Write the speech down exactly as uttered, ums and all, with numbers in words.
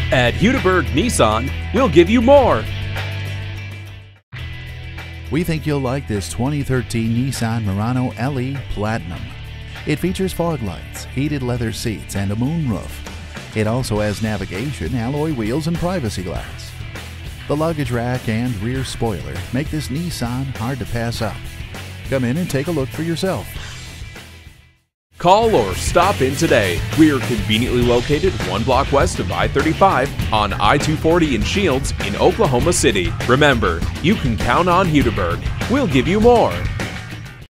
At Hudiburg Nissan, we'll give you more. We think you'll like this twenty thirteen Nissan Murano L E Platinum. It features fog lights, heated leather seats, and a moonroof. It also has navigation, alloy wheels, and privacy glass. The luggage rack and rear spoiler make this Nissan hard to pass up. Come in and take a look for yourself. Call or stop in today. We are conveniently located one block west of I thirty-five on I two forty in Shields in Oklahoma City. Remember, you can count on Hudiburg. We'll give you more.